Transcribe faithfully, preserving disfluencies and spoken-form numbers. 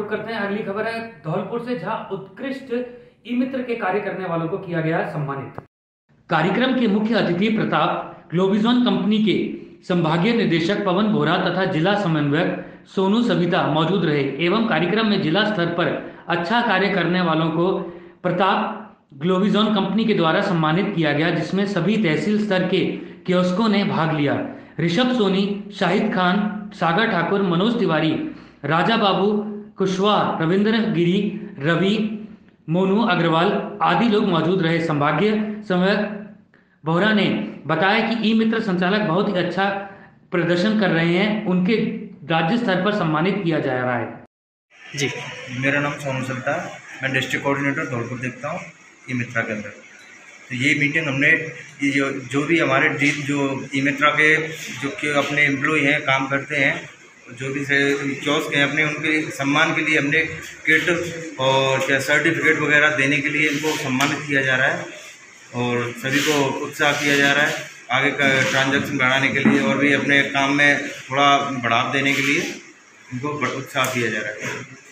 रुख करते हैं अगली खबर है धौलपुर से, जहां उत्कृष्ट ई मित्र के कार्य करने वालों को किया गया सम्मानित। कार्यक्रम के मुख्य अतिथि प्रताप ग्लोबिजोन कंपनी के संभागीय निदेशक पवन बोरा तथा जिला समन्वयक सोनू सविता मौजूद रहे एवं कार्यक्रम में जिला स्तर पर अच्छा कार्य करने वालों को प्रताप ग्लोबिजोन कंपनी के द्वारा सम्मानित किया गया, जिसमें सभी तहसील स्तर के कियोस्कों ने भाग लिया। ऋषभ सोनी, शाहिद खान, सागर ठाकुर, मनोज तिवारी, राजा बाबू, कुशवाहा, रविंद्र गिरी, रवि, मोनू अग्रवाल आदि लोग मौजूद रहे। संभागीय समन्वयक बोहरा ने बताया कि ई मित्र संचालक बहुत ही अच्छा प्रदर्शन कर रहे हैं, उनके राज्य स्तर पर सम्मानित किया जा रहा है। जी, मेरा नाम सोनू सविता है, मैं डिस्ट्रिक्ट कोऑर्डिनेटर धौलपुर देखता हूँ ई मित्रा के अंदर। तो ये मीटिंग हमने ये जो जो भी हमारे डी जो ई मित्रा के जो कि अपने एम्प्लॉय हैं, काम करते हैं, जो भी कियोस्क हैं अपने, उनके सम्मान के लिए हमने किट और क्या सर्टिफिकेट वगैरह देने के लिए इनको सम्मानित किया जा रहा है और सभी को उत्साह किया जा रहा है आगे का ट्रांजैक्शन बढ़ाने के लिए और भी अपने काम में थोड़ा बढ़ाव देने के लिए इनको उत्साह किया जा रहा है।